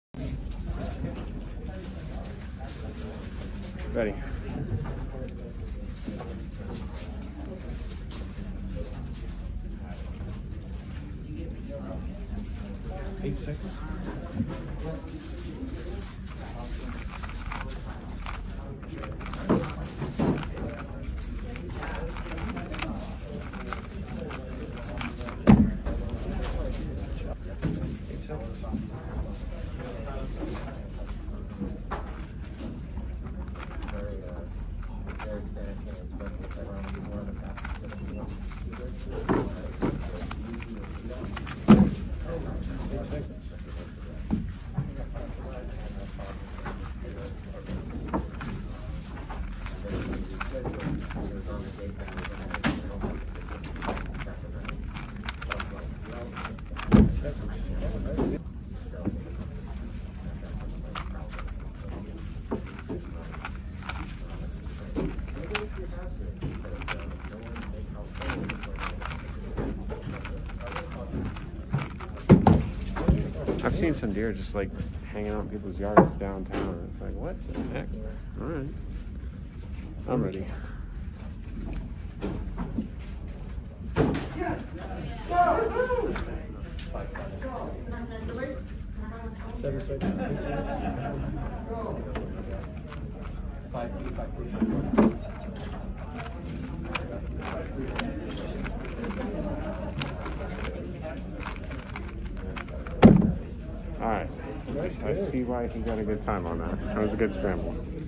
Ready. Eight seconds. I've seen some deer just like hanging out in people's yards downtown. It's like, what the heck? All right. I'm ready. Seven seconds. All right. I see why he got a good time on that. That was a good scramble.